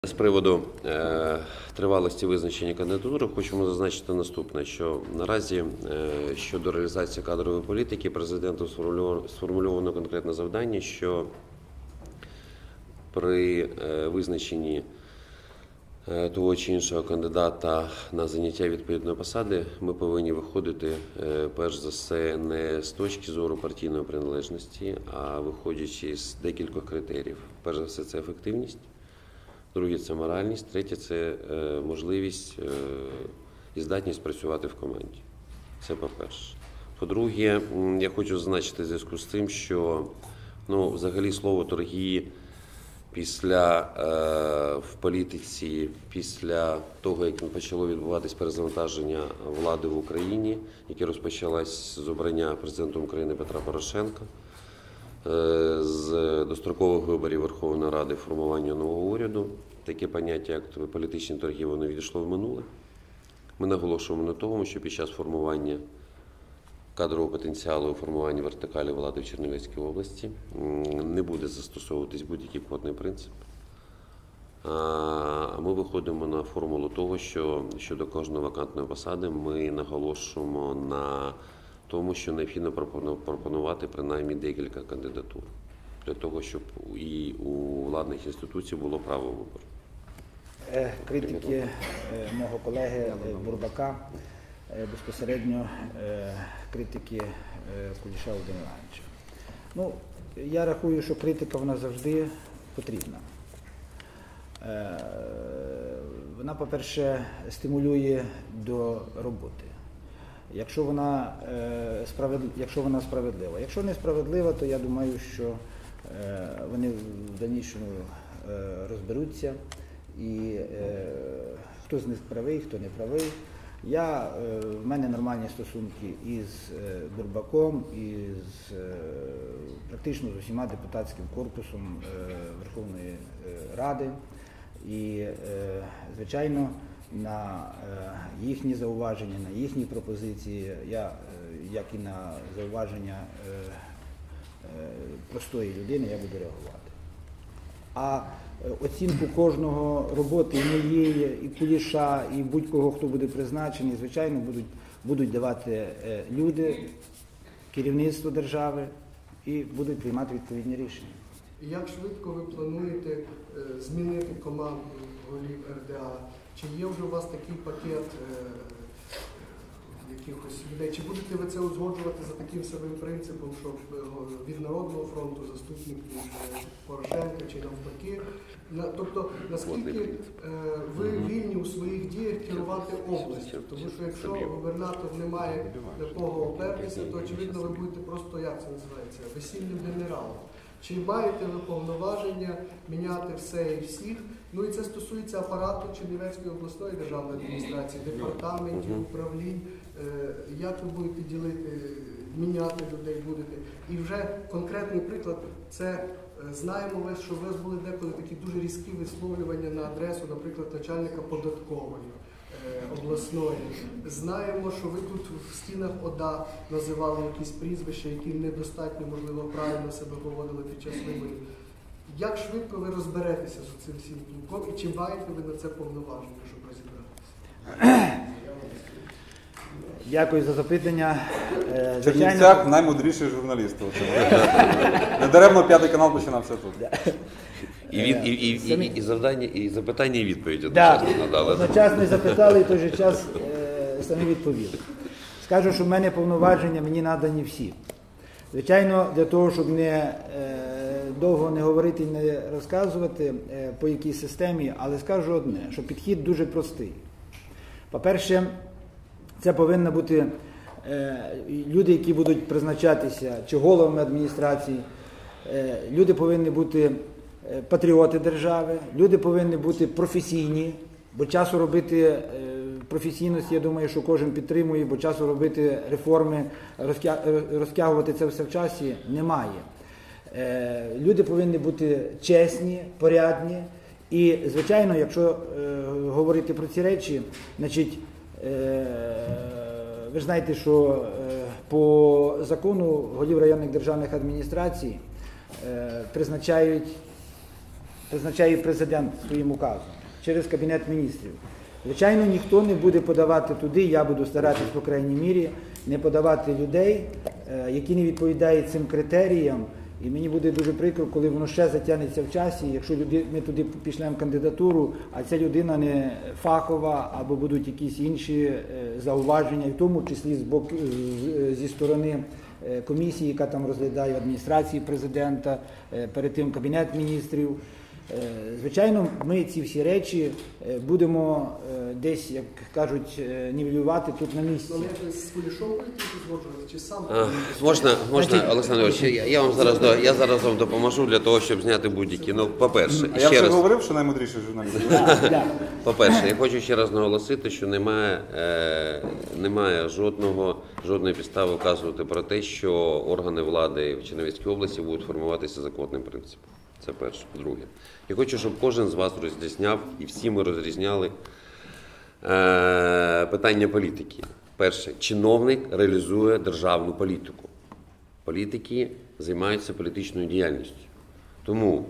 З приводу тривалості визначення кандидатури хочемо зазначити наступне, що наразі щодо реалізації кадрової політики Президентом сформульовано конкретне завдання, що при визначенні того чи іншого кандидата на заняття відповідної посади ми повинні виходити, перш за все, не з точки зору партійної приналежності, а виходячи з декількох критеріїв. Перш за все, це ефективність. Друге – це моральність, третє – це можливість і здатність працювати в команді. Це по-перше. По-друге, я хочу зазначити в зв'язку з тим, що взагалі слово «торги» в політиці, після того, як почало відбуватись перезавантаження влади в Україні, яке розпочалось з обрання президентом України Петра Порошенка, з дострокових виборів Верховної Ради, формування нового уряду, таке поняття, як політичні торги, воно відійшло в минуле. Ми наголошуємо на тому, що під час формування кадрового потенціалу і формування вертикалі влади в Чернівецькій області не буде застосовуватись будь-який квотний принцип. А ми виходимо на формулу того, що щодо кожної вакантної посади ми наголошуємо на тому, що необхідно пропонувати принаймні декілька кандидатур, для того, щоб і у владних інституцій було право вибору. Критики мого колеги Бурбака, безпосередньо критики Куліша Володимира Івановича. Я рахую, що критика вона завжди потрібна. Вона, по-перше, стимулює до роботи. Якщо вона справедлива. Якщо не справедлива, то я думаю, що вони в дальнішому розберуться, і хто з них правий, хто не правий. В мене нормальні стосунки із Бурбаком, і практично з усіма депутатським корпусом Верховної Ради. І, звичайно, на їхні зауваження, на їхні пропозиції, як і на зауваження простої людини, я буду реагувати. А оцінку кожного роботи, і моєї, і Куліша, і будь-кого, хто буде призначений, звичайно, будуть давати люди, керівництво держави, і будуть приймати відповідні рішення. Як швидко ви плануєте змінити команду голів РДА? Чи є вже у вас такий пакет якихось людей? Чи будете ви це узгоджувати за таким самим принципом, що від Народного фронту заступник Порошенка чи навпаки? Тобто, наскільки ви вільні у своїх діях керувати областю? Тому що якщо губернатор не має до кого опертися, то очевидно ви будете просто, як це називається, весільним генералом. Чи маєте ви повноваження міняти все і всіх? І це стосується апарату Чернівецької обласної державної адміністрації, департаментів, управлінь. Як ви будете ділити, міняти людей будете? І вже конкретний приклад, це знаємо, що у вас були деколи такі дуже різкі висловлювання на адресу, наприклад, начальника податкової обласної. Знаємо, що ви тут в стінах ОДА називали якісь прізвища, які недостатньо, можливо, правильно себе поводили під час виборів. Як швидко ви розберетеся з цим всім клубком і чи маєте ви на це повноваження, щоб розібратися? Дякую за запитання. Чернівцях наймудріший журналіст. Недаремно П'ятий канал починався тут. І завдання, і запитання, і відповіді одночасно надали. Одночасно запитали, і в той же час самі відповіли. Скажу, що в мене повноваження мені надані всі. Звичайно, для того, щоб довго не говорити і не розказувати по якій системі, але скажу одне, що підхід дуже простий. По-перше, це повинні бути люди, які будуть призначатися чи головами адміністрації, люди повинні бути патріоти держави, люди повинні бути професійні, бо часу робити професійності, я думаю, що кожен підтримує, бо часу робити реформи, розтягувати це все в часі немає. Люди повинні бути чесні, порядні і, звичайно, якщо говорити про ці речі, значить, ви ж знаєте, що по закону голів районних державних адміністрацій призначають призначає президент своїм указом через Кабінет міністрів. Звичайно, ніхто не буде подавати туди, я буду старатись, по крайній мірі, не подавати людей, які не відповідають цим критеріям. І мені буде дуже прикро, коли воно ще затягнеться в часі, якщо ми туди пішлемо кандидатуру, а ця людина не фахова, або будуть якісь інші зауваження, в тому числі зі сторони комісії, яка там розглядає адміністрації президента, перед тим Кабінет міністрів. Звичайно, ми ці всі речі будемо десь, як кажуть, нівелювати тут на місці. Але як з Кулішом будете згоджувати, чи сам? Можна, Олександр Ігорович, я зараз вам допоможу для того, щоб зняти будь-які. Ну, по-перше, А я ще вже раз. говорив, що наймудріший журналіст. По-перше, я хочу ще раз наголосити, що немає жодної підстави вказувати про те, що органи влади в Чернівецькій області будуть формуватися законним принципом. Це перше. Друге. Я хочу, щоб кожен з вас розрізняв, і всі ми розрізняли питання політики. Перше. Чиновник реалізує державну політику. Політики займаються політичною діяльністю. Тому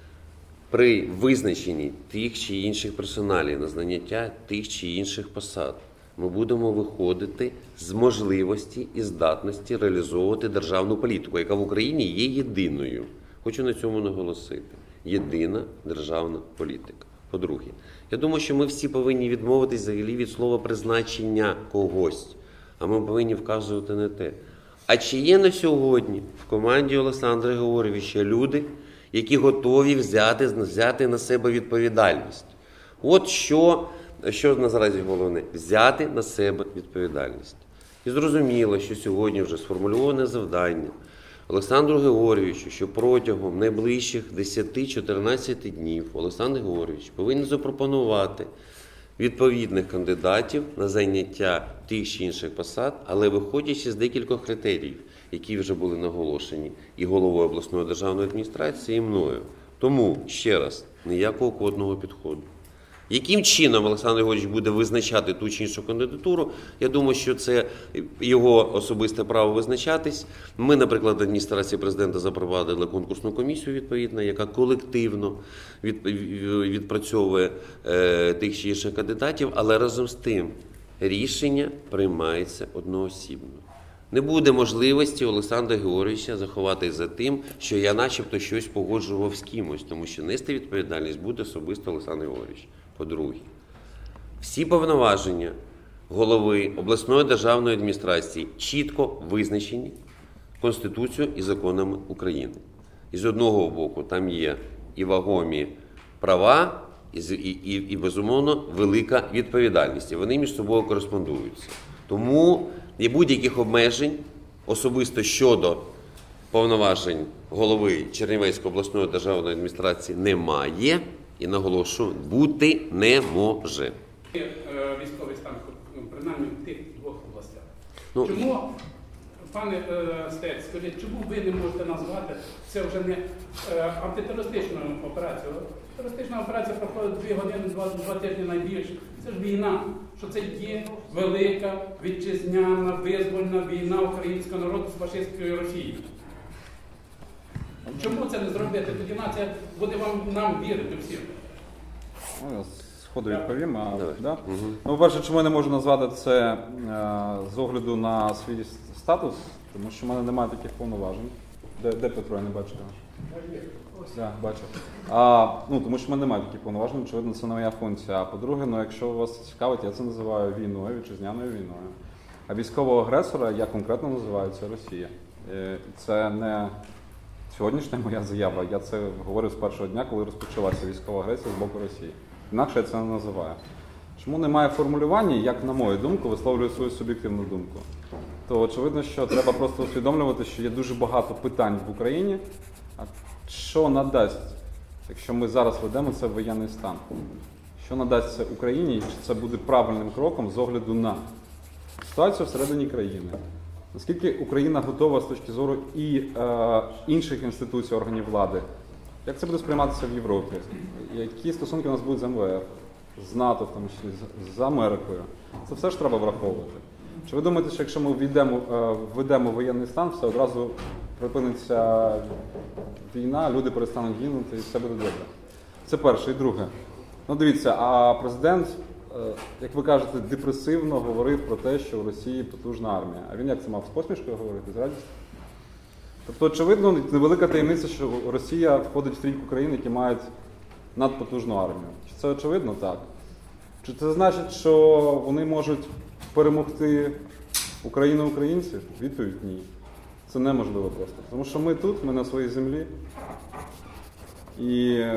при визначенні тих чи інших персоналій на заняття тих чи інших посад ми будемо виходити з можливості і здатності реалізовувати державну політику, яка в Україні є єдиною. Хочу на цьому наголосити. Єдина державна політика. По-друге, я думаю, що ми всі повинні відмовитись взагалі від слова призначення когось, а ми повинні вказувати на те. А чи є на сьогодні в команді Олександра Георгійовича люди, які готові взяти на себе відповідальність? От що наразі головне – взяти на себе відповідальність. І зрозуміло, що сьогодні вже сформульоване завдання Олександру Георгійовичу, що протягом найближчих 10-14 днів Олександр Георгійович повинен запропонувати відповідних кандидатів на зайняття тих чи інших посад, але виходячи з декількох критеріїв, які вже були наголошені і головою обласної державної адміністрації, і мною. Тому, ще раз, ніякого кодного підходу. Яким чином Олександр Георгійович буде визначати ту чи іншу кандидатуру, я думаю, що це його особисте право визначатись. Ми, наприклад, адміністрації президента запровадили конкурсну комісію відповідно, яка колективно відпрацьовує тих чи інших кандидатів, але разом з тим рішення приймається одноосібно. Не буде можливості Олександра Георгійовича заховатись за тим, що я начебто щось погоджував з кимось, тому що нести відповідальність буде особисто Олександр Георгійович. По-друге, всі повноваження голови обласної державної адміністрації чітко визначені Конституцією і законами України. І з одного боку там є і вагомі права, і безумовно, велика відповідальність. І вони між собою кореспондуються. Тому є будь-яких обмежень, особисто щодо повноважень голови Чернівецької обласної державної адміністрації немає. І наголошую, бути не може. Військовий стан, принаймні в тих двох областях. Ну, чому, пане Стець, скажіть, чому ви не можете назвати це вже не антитерористичною операцією? Терористична операція проходить 2 години, 2 тижні найбільше. Це ж війна, що це є велика вітчизняна, визвольна війна українського народу з фашистською Росією. Чому це не зробити? Тоді нація буде нам вірити всім. Я сходу відповім. Да? Ну, по-перше, чому я не можу назвати це з огляду на свій статус, тому що в мене немає таких повноважень. Де Петро, я не бачу? Да, бачу. Тому що в мене немає таких повноважень, очевидно, це не моя функція. А по-друге, якщо вас це цікавить, я це називаю війною, вітчизняною війною. А військового агресора я конкретно називаю це Росія. Це не сьогоднішня моя заява, я це говорив з першого дня, коли розпочалася військова агресія з боку Росії. Інакше я це не називаю. Чому немає формулювання, як, на мою думку, висловлюю свою суб'єктивну думку? То очевидно, що треба просто усвідомлювати, що є дуже багато питань в Україні, а що надасть, якщо ми зараз ведемо це воєнний стан? Що надасть це Україні, і чи це буде правильним кроком з огляду на ситуацію всередині країни? Наскільки Україна готова з точки зору і інших інституцій, органів влади? Як це буде сприйматися в Європі? Які стосунки у нас будуть з МВФ, з НАТО, в тому числі, з Америкою? Це все ж треба враховувати. Чи ви думаєте, що якщо ми введемо воєнний стан, все одразу припиниться війна, люди перестануть гинути і все буде добре? Це перше. І друге. Ну дивіться, а президент, як ви кажете, депресивно говорив про те, що в Росії потужна армія. А він як це мав, з посмішкою говорити, з радістю? Тобто, очевидно, невелика таємниця, що Росія входить в трійку країн, які мають надпотужну армію. Чи це очевидно? Так. Чи це значить, що вони можуть перемогти Україну українців? Відповідь – ні. Це неможливо просто. Тому що ми тут, ми на своїй землі. І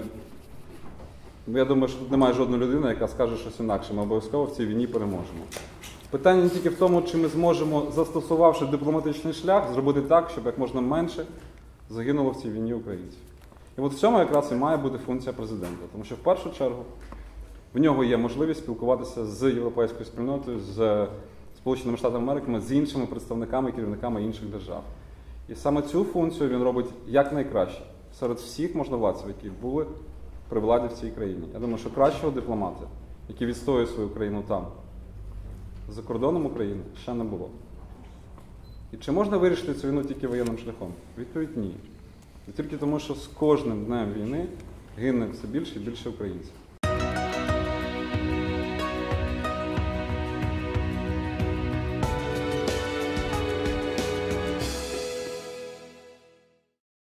я думаю, що тут немає жодної людини, яка скаже щось інакше. Ми обов'язково в цій війні переможемо. Питання не тільки в тому, чи ми зможемо, застосувавши дипломатичний шлях, зробити так, щоб як можна менше загинуло в цій війні українців. І от в цьому якраз і має бути функція президента. Тому що в першу чергу в нього є можливість спілкуватися з європейською спільнотою, з Сполученими Штатами Америки, з іншими представниками, керівниками інших держав. І саме цю функцію він робить якнайкраще серед всіх можновладців, які були при владі в цій країні. Я думаю, що кращого дипломата, який відстоює свою країну там, за кордоном України, ще не було. І чи можна вирішити цю війну тільки воєнним шляхом? Відповідь – ні. І тільки тому, що з кожним днем війни гине все більше і більше українців.